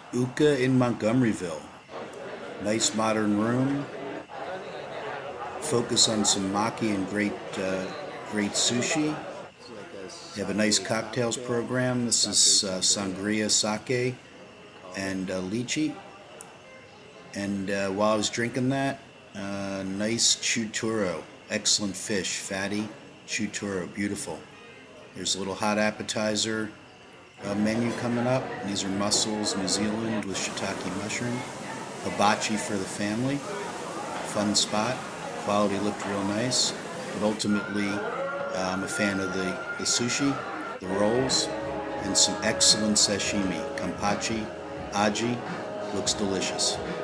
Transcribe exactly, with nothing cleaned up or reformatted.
Ooka in Montgomeryville. Nice modern room. Focus on some maki and great, uh, great sushi. They have a nice cocktails program. This is uh, sangria, sake, and uh, lychee. And uh, while I was drinking that, uh, nice chuturo. Excellent fish, fatty chuturo, beautiful. There's a little hot appetizer uh, menu coming up. These are mussels, New Zealand with shiitake mushroom. Hibachi for the family. Fun spot. Quality looked real nice. But ultimately, uh, I'm a fan of the, the sushi, the rolls, and some excellent sashimi. Kampachi, aji, looks delicious.